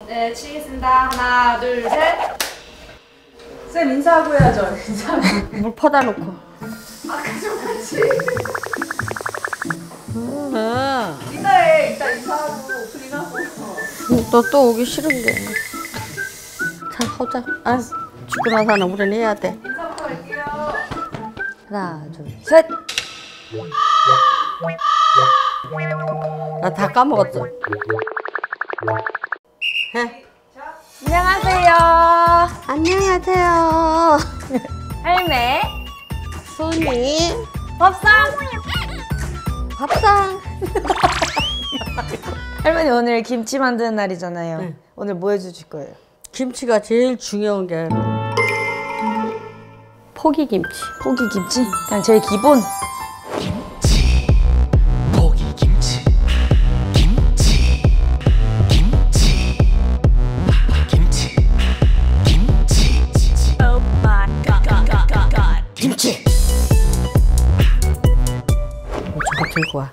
네, 치겠습니다. 하나, 둘, 셋. 쌤 인사하고 해야죠. 인사하고. 물 퍼다 놓고. 아까 좀 같이. 인사해. 이따 인사하고 오프닝하고. 너 또 오기 싫은데. 자, 하자. 아, 죽고 나서는 우리는 해야 돼. 인사부터 할게요. 하나, 둘, 셋. 나 다 까먹었어. 해. 안녕하세요. 안녕하세요. 할매. 순이. 밥상. 밥상. 할머니 오늘 김치 만드는 날이잖아요. 네. 오늘 뭐 해주실 거예요? 김치가 제일 중요한 게 포기김치. 포기김치? 그냥 제일 기본. 포기김치 김치 김치 김치 김치 Oh my god 김치 저거 들고 와.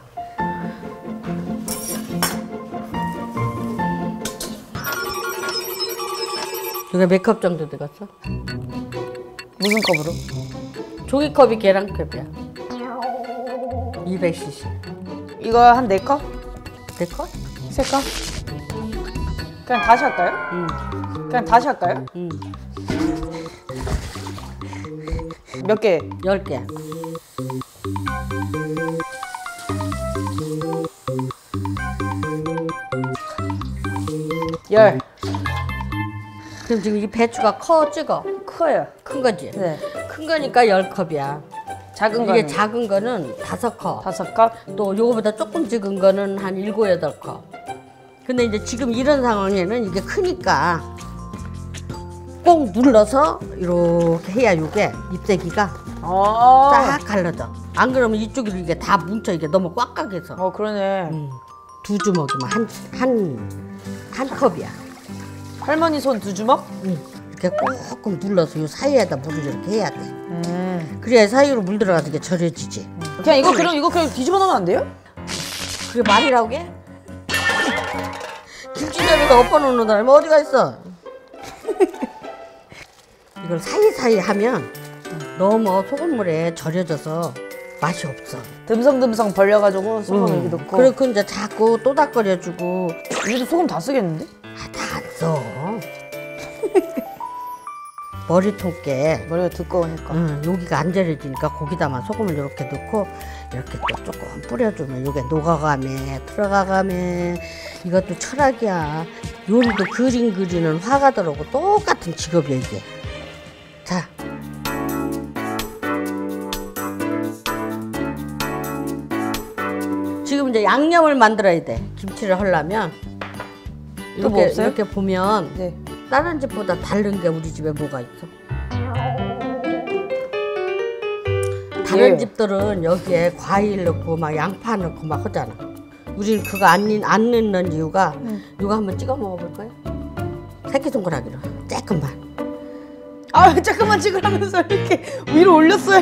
이게 몇 컵 정도 들어갔어? 무슨 컵으로? 종이컵이 계란컵이야. 200cc. 이거 한 4컵? 4컵? 3컵? 그냥 다시 할까요? 응. 그냥 다시 할까요? 응. 몇 개? 10개. 열. 그럼 지금 이 배추가 커 찍어? 커요. 큰 거지? 네. 큰 거니까 10컵이야. 작은 이게 거는? 작은 거는 5컵. 5컵? 또 요거보다 조금 적은 거는 한 7, 8컵. 근데 이제 지금 이런 상황에는 이게 크니까 꼭 눌러서 이렇게 해야 이게 잎새기가 쫙 갈라져. 안 그러면 이쪽으로 이게 다 뭉쳐. 이게 너무 꽉꽉해서. 그러네. 두 주먹이면 한 컵이야. 할머니 손 2주먹? 이렇게 꾹꾹 눌러서 이 사이에다 물을 이렇게 해야 돼. 그래야 사이로 물 들어가서 이게 절여지지. 그냥 이거 그냥 뒤집어 놓으면 안 돼요? 그게 말이라고 게? 김치전에다 엎어놓는 사람이 어디가 있어? 이걸 사이사이 하면 너무 소금물에 절여져서 맛이 없어. 듬성듬성 벌려가지고 소금 이렇게 넣고. 그리고 이제 자꾸 또닥거려주고. 이제도 소금 다 쓰겠는데? 다 안 써. 머리통깨. 머리가 두꺼우니까. 여기가 안 절여지니까 거기다만 소금을 이렇게 넣고 이렇게 또 조금 뿌려주면 이게 녹아가며 들어가가며. 이것도 철학이야. 요리도 그림 그리는 화가들하고 똑같은 직업이야 이게. 자. 지금 이제 양념을 만들어야 돼. 김치를 하려면. 또 뭐 없어요? 이렇게 보면 네. 다른 집보다 다른 게 우리 집에 뭐가 있어? 다른 예. 집들은 여기에 과일 넣고 막 양파 넣고 막 하잖아. 우리는 그거 안 넣는 이유가 이거 한번 찍어 먹어볼까요? 새끼손가락으로 조금만. 아, 잠깐만 찍으라면서 이렇게 위로 올렸어요.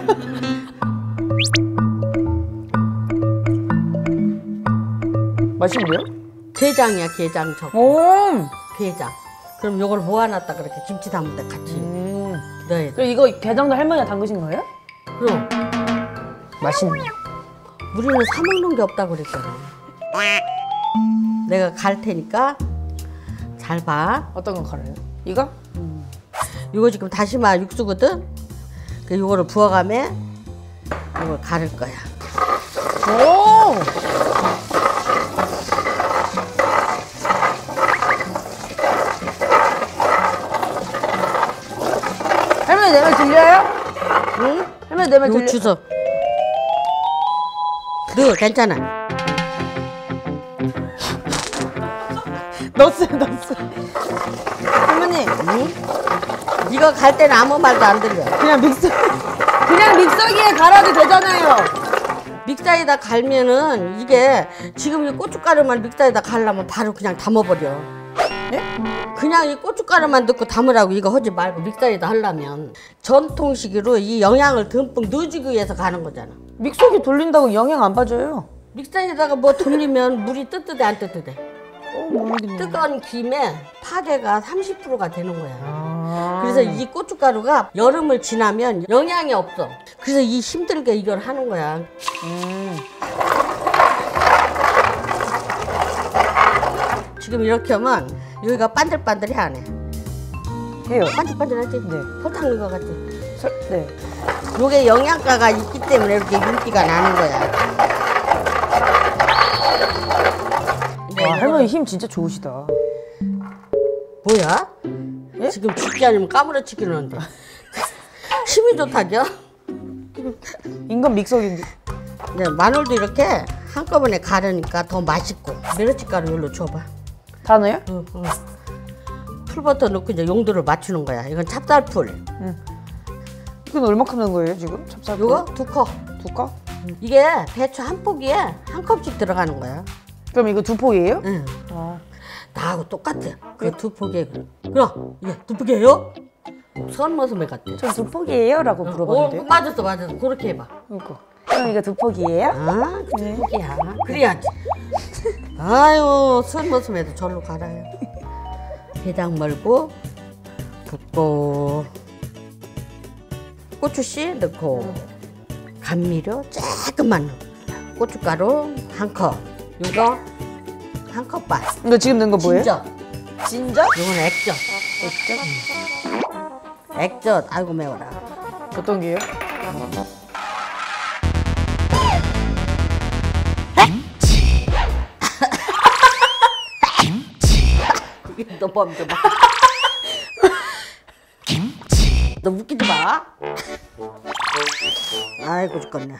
맛있는데요? 게장이야 게장 저거. 오. 게장. 그럼 요걸 모아놨다 그렇게 김치 담을 때 같이 넣어야 돼. 그럼 이거 게장도 할머니가 담그신 거예요? 그럼 맛있네. 우리는 사 먹는 게 없다고 그랬잖아. 내가 갈 테니까 잘 봐. 어떤 거 갈아요? 이거? 이거 지금 다시마 육수거든? 그 요거를 부어가며 이걸 가를 거야. 오! 할머니 내 말 들려요? 응? 할머니 내 말 요거 들려? 주워. 넣어, 괜찮아. 넣었어요. 할머니 응? 이거 갈 때는 아무 말도 안 들려. 그냥 믹서기에 갈아도 되잖아요. 믹서에다 갈면은 이게 지금 이 고춧가루만 믹서에다 갈려면 바로 그냥 담아버려. 예? 그냥 이 고춧가루만 넣고 담으라고. 이거 하지 말고 믹서에다 하려면 전통식으로 이 영양을 듬뿍 넣어주기 위해서 가는 거잖아. 믹서기 돌린다고 영양 안 빠져요. 믹서에다가 뭐 돌리면 물이 뜨뜻해 안 뜨뜻해? 모르겠네. 뜨거운 김에 파괴가 30%가 되는 거야. 그래서 이 고춧가루가 여름을 지나면 영양이 없어. 그래서 이 힘들게 이걸 하는 거야. 지금 이렇게 하면 여기가 반들반들해 안 해? 해요. 반들반들하지? 네. 설탕 넣은 거 같지? 네. 요게 영양가가 있기 때문에 이렇게 윤기가 나는 거야. 와, 할머니 힘 진짜 좋으시다. 뭐야? 예? 지금 죽지 않으면 까무러치기는데 힘이 좋다죠? 인간 믹서기인데. 네, 마늘도 이렇게 한꺼번에 가르니까 더 맛있고. 메르치가루 이걸로 줘봐. 다 넣어요? 응. 풀버터 넣고 이제 용도를 맞추는 거야. 이건 찹쌀풀. 이건 얼마큼 넣은 거예요 지금? 찹쌀. 요거 2컵. 2컵? 이게 배추 한 포기에 한 컵씩 들어가는 거야. 그럼 이거 2포기예요? 응. 아. 나하고 똑같아. 그 2포기에 그럼 이게 2포기예요? 선머슴에 같아. 전 2포기예요? 라고 물어봤는데요. 맞았어. 그렇게 해봐. 그러니까. 그럼 이거 2포기예요? 아, 그 2포기야. 그래야지. 아유, 선머슴에도 절로 갈아요. 배당 말고 붓고 고추씨 넣고 감미료 조금만 넣고 고춧가루 한 컵. 이거 한 컵 반. 이거 지금 넣은 거 뭐예요? 진저. 진저? 이건 액젓. 액젓. 아이고 매워라. 어떤 게요? 김치 김치 이게 너 멈춰 봐. 김치 너 웃기지 마. 아이고 죽겠네.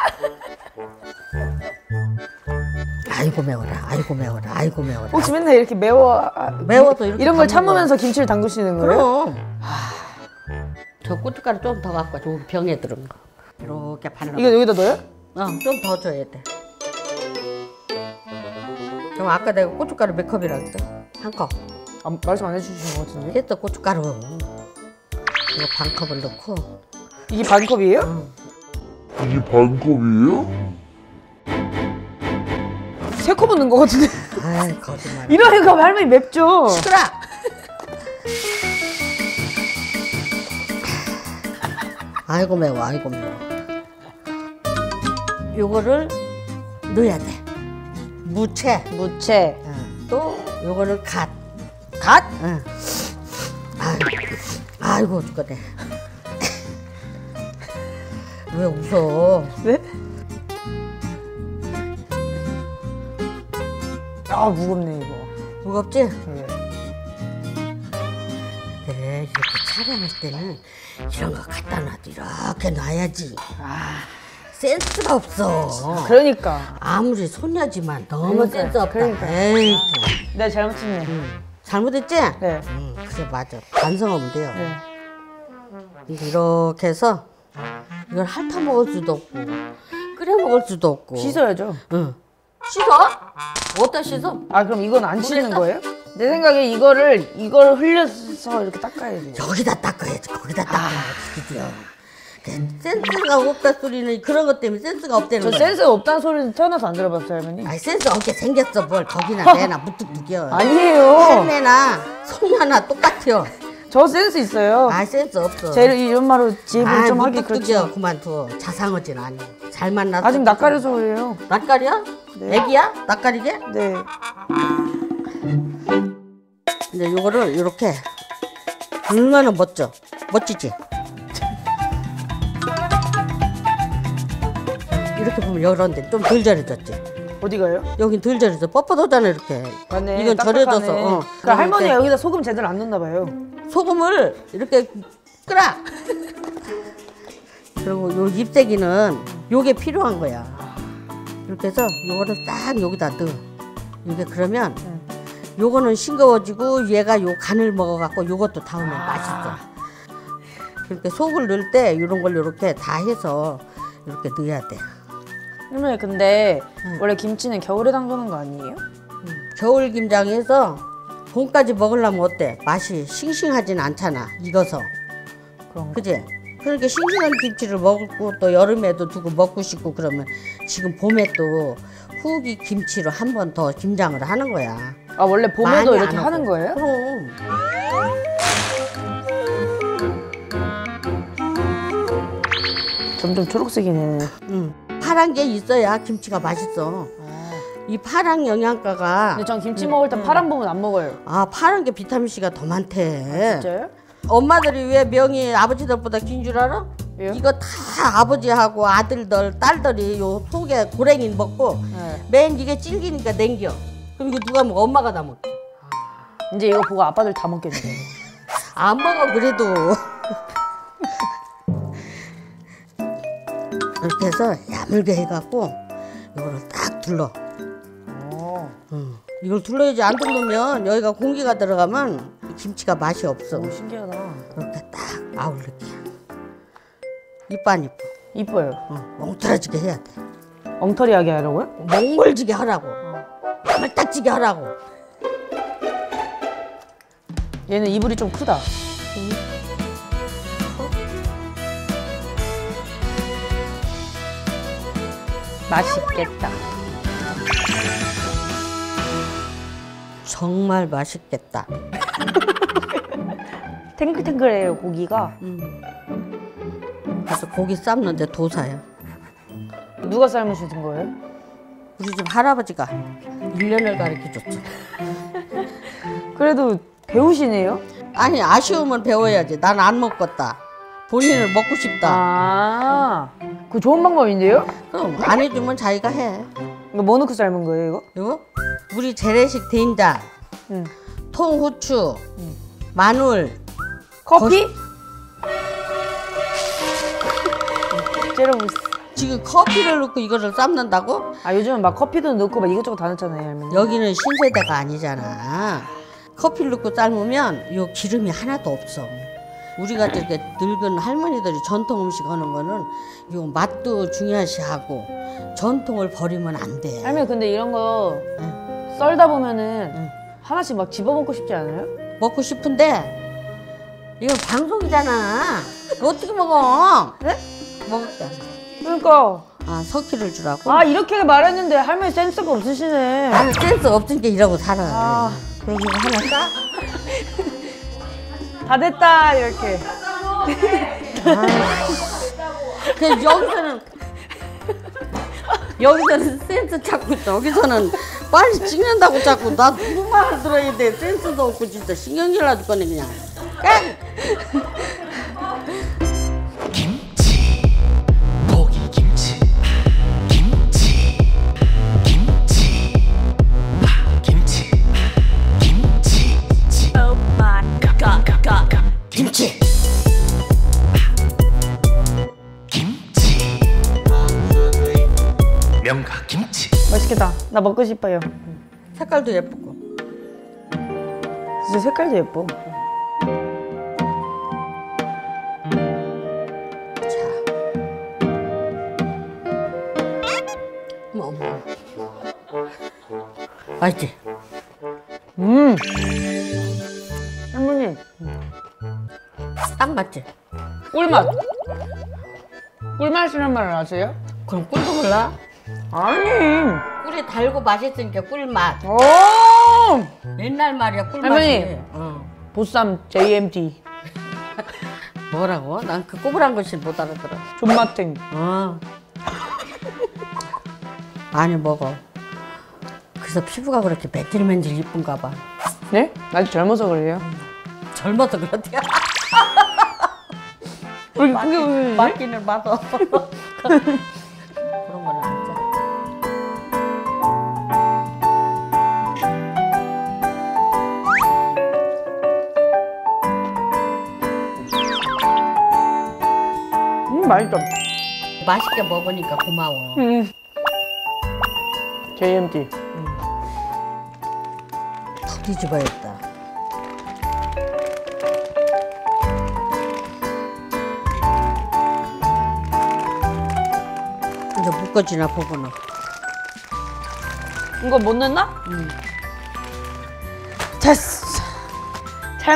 아이고 매워라. 아이고 매워라. 아이고 매워라. 혹시 맨날 이렇게 매워서 이렇게 이런 걸 담는 참으면서 김치를 담그시는 거예요? 그럼. 저 고춧가루 좀 더 갖고 와. 저 병에 들은 거. 이렇게 발라. 이거 여기다 넣어요? 좀 더 줘야 돼. 그럼 아까 내가 고춧가루 몇 컵이라 그랬어? 한 컵. 말씀 안 해주시는 것 같은데. 했어 고춧가루. 이거 반 컵을 넣고. 이게 반 컵이에요? 이게 반컵이에요? 3컵은 넣은 것 같은데. 아이 거짓말. 이러니까 할머니 맵죠? 시끄러. 아이고 매워. 아이고 매워. 요거를 넣어야 돼. 무채. 무채. 또 요거는 갓. 갓? 응. 아이고 죽겠네. 왜 웃어? 네? 아 무겁네 이거. 무겁지? 네. 네, 이렇게 촬영할 때는 이런 거 갖다 놔도 이렇게 놔야지. 센스가 없어. 그러니까. 아무리 손녀지만 너무 그러니까, 센스 없다. 그러니까. 에이, 내가 잘못했네. 잘못했지? 네. 그래 맞아. 반성하면 돼요. 네. 이렇게 해서 이걸 핥아 먹을 수도 없고 끓여 먹을 수도 없고. 씻어야죠. 응. 씻어? 어디다 씻어? 아 그럼 이건 안 씻는 모르겠다. 거예요? 내 생각에 이걸 흘려서 이렇게 닦아야 돼. 여기다 닦아야지. 거기다 닦아야지. 드디어. 센스가 없다 소리는 그런 것 때문에 센스가 없다는 저 거야. 센스 없다는 소리는 태어나서 안 들어봤어요 할머니. 아니 센스 없게 생겼어. 뭘 거기나 내나 무뚝뚝이여. 아니에요. 할매나 손녀나 똑같아요. 저 센스 있어요. 아 센스 없어. 제 이런 말로 지혜를 좀 하기 무뚝뚝이여. 그렇죠. 그만둬. 자상하진 않니. 잘 만났어. 아직 낯가려서 그래요. 낯가리야? 네. 애기야? 낯가리게? 네. 근데 요거를 이렇게 얼마나 멋져. 멋지지? 이렇게 보면 이런데 좀 덜 절여졌지? 어디가요? 여긴 덜 절여져. 뻣뻣하잖아 이렇게. 맞네. 이건 딱딱하네. 절여져서. 그러니까 할머니가 여기다 소금 제대로 안 넣나 봐요. 소금을 이렇게 끓여. 그리고 요 잎새기는 요게 필요한 거야. 이렇게 해서 요거를 딱 여기다 넣어. 이게 그러면 요거는 싱거워지고 얘가 요 간을 먹어갖고 요것도 닿으면 맛있어. 그렇게 속을 넣을 때 이런 걸 이렇게 다 해서 이렇게 넣어야 돼. 할머니 근데 원래 김치는 겨울에 담그는 거 아니에요? 겨울 김장해서 봄까지 먹으려면 어때? 맛이 싱싱하진 않잖아. 익어서. 그런가? 그지? 그러니까 싱싱한 김치를 먹고 또 여름에도 두고 먹고 싶고 그러면 지금 봄에 또 후기 김치로 한 번 더 김장을 하는 거야. 아 원래 봄에도 많이 이렇게 안 하는 하고. 거예요? 그럼. 점점 초록색이네. 파란 게 있어야 김치가 맛있어. 이 파란 영양가가 근데 전 김치 먹을 때 파란 부분 안 먹어요. 아 파란 게 비타민 C가 더 많대. 진짜요? 엄마들이 왜 명이 아버지들보다 긴 줄 알아? 왜요? 이거 다 아버지하고 아들들 딸들이 요 속에 고랭이 먹고 네. 맨 이게 질기니까 냉겨. 그럼 이거 누가 먹어? 엄마가 다 먹게. 이제 이거 보고 아빠들 다 먹겠네. 안 먹어 그래도. 이렇게 해서 야물게 해갖고 이거를 딱 둘러. 이걸 둘러야지. 안 둘르면 여기가 공기가 들어가면 김치가 맛이 없어. 오 신기하다. 이렇게 딱 아울르게. 이뻐 안 이뻐? 이뻐요. 멍들어지게 해야 돼. 엉터리하게 하려고요? 몽골지게 하라고. 말딱지게 하라고. 얘는 이불이 좀 크다. 맛있겠다. 정말 맛있겠다. 탱글탱글해요 고기가. 그래서 고기 삶는데 도사야. 누가 삶으신 거예요? 우리 집 할아버지가 1년을 가르쳐줬죠. 그래도 배우시네요? 아니 아쉬우면 배워야지. 난 안 먹겠다. 본인을 먹고 싶다. 아, 그 좋은 방법인데요? 그럼 안 해주면 자기가 해. 이거 뭐 넣고 삶은 거예요 이거? 이거 우리 재래식 된장, 응. 통후추, 마늘, 커피? 째려보세요. 지금 커피를 넣고 이거를 삶는다고? 아 요즘은 막 커피도 넣고 막 이것저것 다 넣잖아요 할머니. 여기는 신세대가 아니잖아. 커피를 넣고 삶으면 요 기름이 하나도 없어. 우리가 이렇게 늙은 할머니들이 전통 음식 하는 거는 요 맛도 중요시하고 전통을 버리면 안 돼. 할머니 근데 이런 거 썰다 보면은 하나씩 막 집어먹고 싶지 않아요? 먹고 싶은데 이건 방송이잖아. 이거 어떻게 먹어? 네? 먹을게. 그러니까 아 석희를 주라고? 아 이렇게 말했는데 할머니 센스가 없으시네. 나는 센스 없으니까 이러고 살아. 아. 그럼 이거 하나 싸? 다 됐다 이렇게. 그냥 여기서는 센스 찾고 여기서는 빨리 찍는다고 자꾸 나 누구 말을 들어야 돼. 센스도 없고 진짜 신경질 나줄 거네 그냥. 김치 고기김치 김치 김치 파김치 김치 Oh my god 김치 김치 명가김치 맛있겠다. 나 먹고 싶어요. 색깔도 예쁘고. 진짜 색깔도 예뻐. 어머. 맛있지? 할머니 딱 맞지? 꿀맛. 꿀맛이란 말을 아세요? 그럼 꿀도 몰라? 아니. 꿀이 달고 맛있으니까 꿀맛. 오. 옛날 말이야 꿀맛이. 할머니. 보쌈 JMT. 뭐라고? 난 그 꼬불한 것을 못 알아들어. 존맛탱. 많이 먹어. 그래서 피부가 그렇게 맨질맨질 이쁜가 봐. 네? 아직 젊어서 그래요. 젊어서 그렇대요. 그게 무슨 맞기는 맞아. 그런 거는 알죠. 맛있다. 맛있게 먹으니까 고마워. JMT. 더 뒤집어야겠다. 이제 묶어지나 보고는. 이거 못 넣나? 됐어. 잘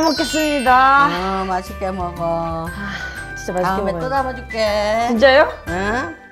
먹겠습니다. 맛있게 먹어. 진짜 맛있게 다음에 먹어요. 또 담아줄게. 진짜요? 응?